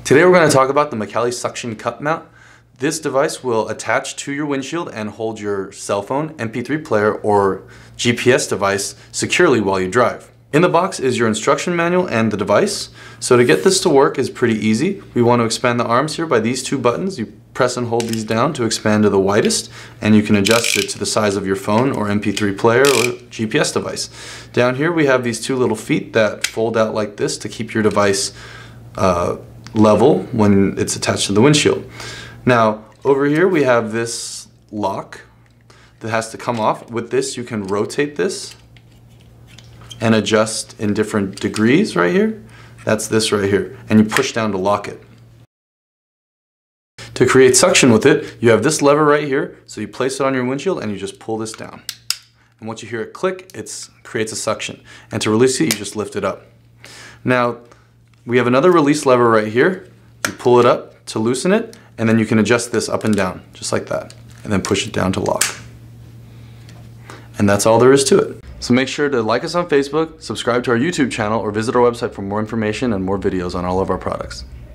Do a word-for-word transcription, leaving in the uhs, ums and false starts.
Today we're going to talk about the Macally suction cup mount. This device will attach to your windshield and hold your cell phone, M P three player, or G P S device securely while you drive. In the box is your instruction manual and the device. So to get this to work is pretty easy. We want to expand the arms here by these two buttons. You press and hold these down to expand to the widest, and you can adjust it to the size of your phone or M P three player or G P S device. Down here we have these two little feet that fold out like this to keep your device uh, level when it's attached to the windshield. Now over here we have this lock that has to come off. With this you can rotate this and adjust in different degrees right here. That's this right here, and you push down to lock it. To create suction with it, you have this lever right here, so you place it on your windshield and you just pull this down. And once you hear it click, it creates a suction. And to release it, you just lift it up. Now, we have another release lever right here. You pull it up to loosen it, and then you can adjust this up and down, just like that, and then push it down to lock. And that's all there is to it. So make sure to like us on Facebook, subscribe to our YouTube channel, or visit our website for more information and more videos on all of our products.